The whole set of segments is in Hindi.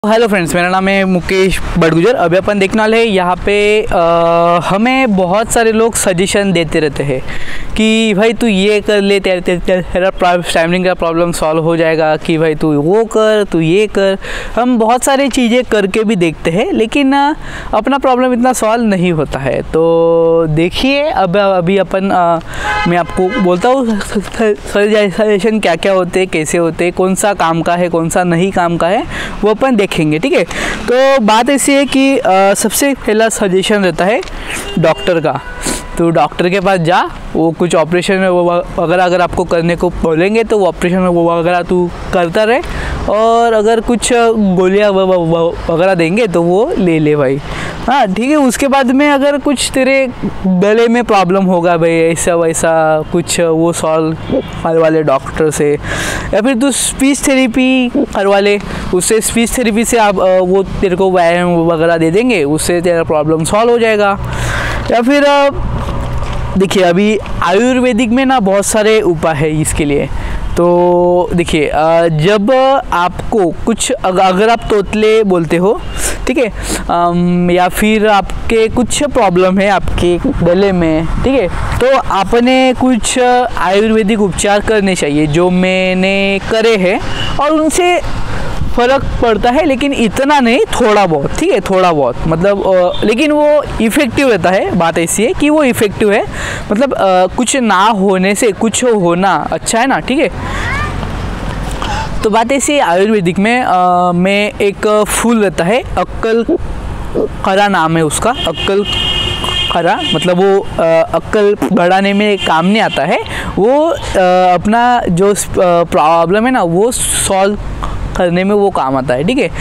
हेलो फ्रेंड्स, मेरा नाम है मुकेश बड़गुजर। अभी अपन देखने वाले हैं यहाँ पे हमें बहुत सारे लोग सजेशन देते रहते हैं कि भाई तू ये कर ले, तेरा स्टैमरिंग का प्रॉब्लम सॉल्व हो जाएगा, कि भाई तू वो कर, तू ये कर। हम बहुत सारी चीज़ें करके भी देखते हैं लेकिन अपना प्रॉब्लम इतना सॉल्व नहीं होता है। तो देखिए अभी अपन मैं आपको बोलता हूँ सजेशन क्या क्या होते हैं, कैसे होते हैं, कौन सा काम का है, कौन सा नहीं काम का है, वो अपन देखेंगे। ठीक है, तो बात ऐसी है कि सबसे पहला सजेशन रहता है डॉक्टर का। तो डॉक्टर के पास जा, वो कुछ ऑपरेशन वगैरह अगर आपको करने को बोलेंगे तो वो ऑपरेशन वगैरह तू करता रहे, और अगर कुछ गोलियां वगैरह देंगे तो वो ले ले भाई। हाँ ठीक है, उसके बाद में अगर कुछ तेरे गले में प्रॉब्लम होगा भाई, ऐसा वैसा कुछ, वो सॉल्व करवा ले डॉक्टर से, या फिर तू स्पीच थेरेपी करवा ले। उससे स्पीच थेरेपी से आप वो तेरे को व्यायाम वगैरह दे देंगे, उससे तेरा प्रॉब्लम सॉल्व हो जाएगा। या फिर देखिए अभी आयुर्वेदिक में ना बहुत सारे उपाय है इसके लिए। तो देखिए जब आपको कुछ अगर आप तोतले बोलते हो, ठीक है, या फिर आपके कुछ प्रॉब्लम है आपके गले में, ठीक है, तो आपने कुछ आयुर्वेदिक उपचार करने चाहिए जो मैंने करे हैं, और उनसे फ़र्क पड़ता है लेकिन इतना नहीं, थोड़ा बहुत। ठीक है, थोड़ा बहुत मतलब लेकिन वो इफ़ेक्टिव रहता है। बात ऐसी है कि वो इफ़ेक्टिव है, मतलब कुछ ना होने से कुछ होना अच्छा है ना। ठीक है, तो बात ऐसी है आयुर्वेदिक में एक फूल रहता है, अक्कल खरा नाम है उसका। अक्कल खरा मतलब वो अक्कल बढ़ाने में काम नहीं आता है, वो अपना जो प्रॉब्लम है ना वो सॉल्व करने में वो काम आता है। ठीक है,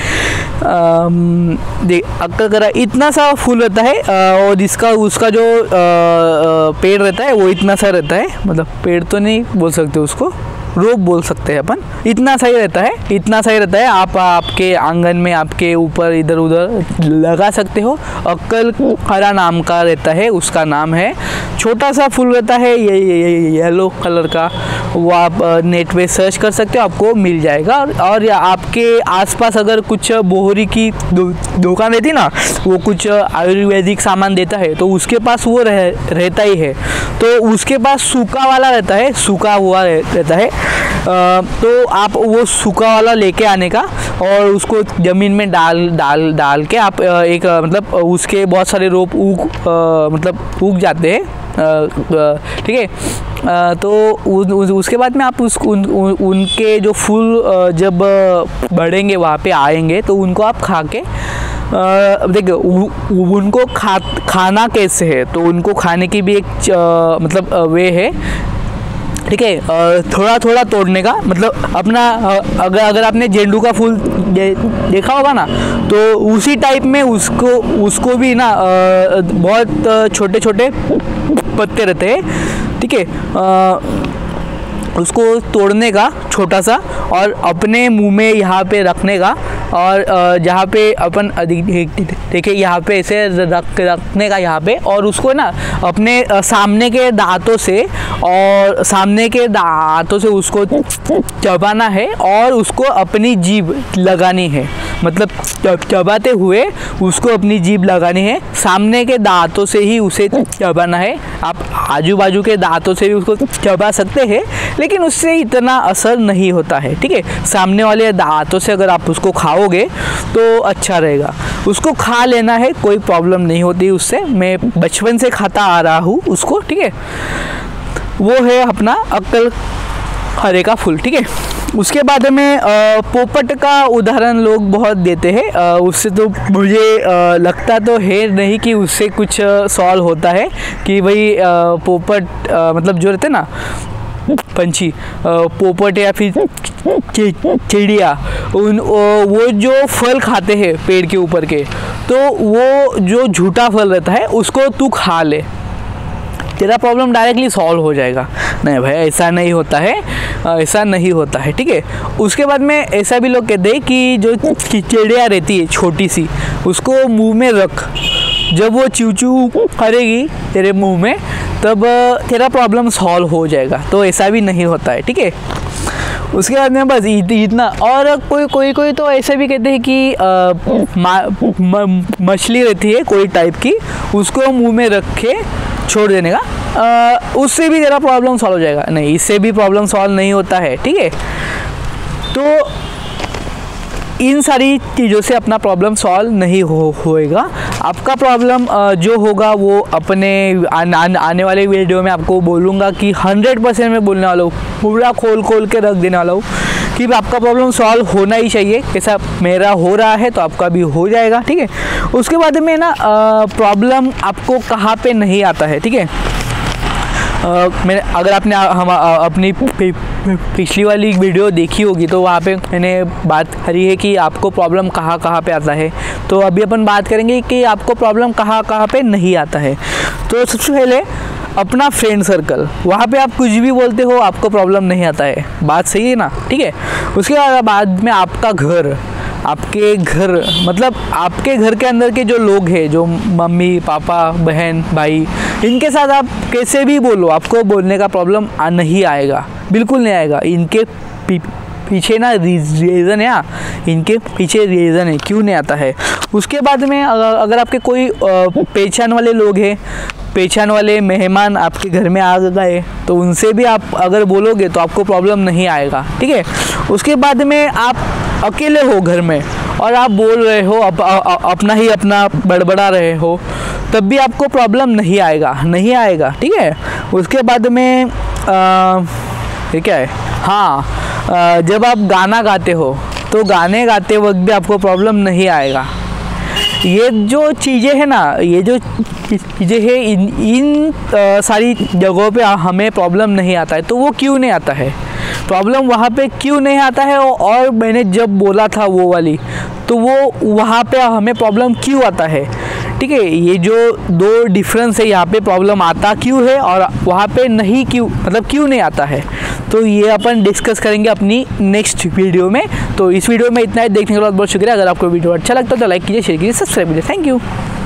अक्कल करा इतना सा फूल रहता है, और उसका जो पेड़ रहता है वो इतना सा रहता है, मतलब पेड़ तो नहीं बोल सकते उसको, रोप बोल सकते हैं अपन। इतना सही रहता है, इतना सही रहता है। आप आपके आंगन में, आपके ऊपर इधर उधर लगा सकते हो। अक्कल खरा नाम का रहता है, उसका नाम है। छोटा सा फूल रहता है ये येलो कलर का, वो आप नेट पे सर्च कर सकते हो, आपको मिल जाएगा। और आपके आसपास अगर कुछ बोहरी की दुकान रहती ना, वो कुछ आयुर्वेदिक सामान देता है, तो उसके पास वो रहता ही है। तो उसके पास सूखा वाला रहता है, सूखा हुआ रहता है, तो आप वो सूखा वाला लेके आने का, और उसको ज़मीन में डाल के आप एक मतलब उसके बहुत सारे रोप उग जाते हैं। ठीक है, तो उसके बाद में आप उनके जो फूल जब बढ़ेंगे वहाँ पे आएंगे, तो उनको आप खा के देखिए उनको खाना कैसे है, तो उनको खाने की भी एक मतलब वे है। ठीक है, थोड़ा थोड़ा तोड़ने का, मतलब अपना अगर आपने गेंडू का फूल देखा होगा ना, तो उसी टाइप में उसको भी ना बहुत छोटे छोटे पत्ते रहते हैं। ठीक है, उसको तोड़ने का छोटा सा, और अपने मुंह में यहाँ पे रखने का, और जहाँ पे अपन देखिए यहाँ पे ऐसे रखने का यहाँ पे, और उसको ना अपने सामने के दांतों से उसको चबाना है, और उसको अपनी जीभ लगानी है, मतलब चबाते हुए उसको अपनी जीभ लगानी है। सामने के दांतों से ही उसे चबाना है। आप आजू बाजू के दांतों से भी उसको चबा सकते हैं, लेकिन उससे इतना असर नहीं होता है। ठीक है, सामने वाले दांतों से अगर आप उसको खाओगे तो अच्छा रहेगा। उसको खा लेना है, कोई प्रॉब्लम नहीं होती उससे। मैं बचपन से खाता आ रहा हूँ उसको। ठीक है, वो है अपना अक्कल खरे का फूल। ठीक है, उसके बाद में पोपट का उदाहरण लोग बहुत देते हैं। उससे तो मुझे लगता तो है नहीं कि उससे कुछ सॉल्व होता है, कि भाई पोपट मतलब जो रहते ना पंछी, पोपट या फिर चिड़िया, वो जो फल खाते हैं पेड़ के ऊपर के, तो वो जो झूठा फल रहता है उसको तू खा ले, तेरा प्रॉब्लम डायरेक्टली सॉल्व हो जाएगा। नहीं भाई, ऐसा नहीं होता है, ऐसा नहीं होता है। ठीक है, उसके बाद में ऐसा भी लोग कहते हैं कि जो चिड़िया रहती है छोटी सी, उसको मुंह में रख, जब वो चू चू करेगी तेरे मुंह में, तब तेरा प्रॉब्लम सॉल्व हो जाएगा। तो ऐसा भी नहीं होता है। ठीक है, उसके बाद में बस इतना। और कोई तो ऐसे भी कहते हैं कि मछली रहती है कोई टाइप की, उसको मुंह में रख के छोड़ देने का, उससे भी तेरा प्रॉब्लम सॉल्व हो जाएगा। नहीं, इससे भी प्रॉब्लम सॉल्व नहीं होता है, ठीक है। तो इन सारी चीज़ों से अपना प्रॉब्लम सॉल्व नहीं होएगा। आपका प्रॉब्लम जो होगा वो अपने आने वाले वीडियो में आपको बोलूँगा कि 100% मैं बोलने वाला हूँ, पूरा खोल के रख देने वाला हूँ कि आपका प्रॉब्लम सॉल्व होना ही चाहिए। कैसा मेरा हो रहा है तो आपका भी हो जाएगा, ठीक है। उसके बाद में ना प्रॉब्लम आपको कहाँ पे नहीं आता है, ठीक है। अगर आपने अपनी पिछली वाली वीडियो देखी होगी तो वहाँ पे मैंने बात करी है कि आपको प्रॉब्लम कहाँ पे आता है। तो अभी अपन बात करेंगे कि आपको प्रॉब्लम कहाँ पे नहीं आता है। तो सबसे पहले अपना फ्रेंड सर्कल, वहाँ पे आप कुछ भी बोलते हो आपको प्रॉब्लम नहीं आता है, बात सही है ना, ठीक है। उसके बाद में आपका घर, आपके घर मतलब आपके घर के अंदर के जो लोग हैं, जो मम्मी पापा बहन भाई, इनके साथ आप कैसे भी बोलो आपको बोलने का प्रॉब्लम नहीं आएगा, बिल्कुल नहीं आएगा। इनके पीछे ना रीज़न है, इनके पीछे रीज़न है क्यों नहीं आता है। उसके बाद में अगर आपके कोई पहचान वाले लोग हैं, पहचान वाले मेहमान आपके घर में आ गए तो उनसे भी आप अगर बोलोगे तो आपको प्रॉब्लम नहीं आएगा, ठीक है। उसके बाद में आप अकेले हो घर में और आप बोल रहे हो अपना बड़बड़ा रहे हो, तब भी आपको प्रॉब्लम नहीं आएगा, ठीक है। उसके बाद में ये क्या है, हाँ, जब आप गाना गाते हो तो गाने गाते वक्त भी आपको प्रॉब्लम नहीं आएगा। ये जो चीज़ें हैं ना, ये जो चीज़ें हैं, इन सारी जगहों पे हमें प्रॉब्लम नहीं आता है। तो वो क्यों नहीं आता है, प्रॉब्लम वहाँ पे क्यों नहीं आता है, और मैंने जब बोला था वो वाली, तो वो वहाँ पे हमें प्रॉब्लम क्यों आता है, ठीक है। ये जो दो डिफरेंस है, यहाँ पे प्रॉब्लम आता क्यों है और वहाँ पे नहीं क्यों, मतलब क्यों नहीं आता है, तो ये अपन डिस्कस करेंगे अपनी नेक्स्ट वीडियो में। तो इस वीडियो में इतना ही, देखने के बाद बहुत शुक्रिया। अगर आपको वीडियो अच्छा लगता है तो लाइक कीजिए, शेयर कीजिए, सब्सक्राइब कीजिए। Thank you.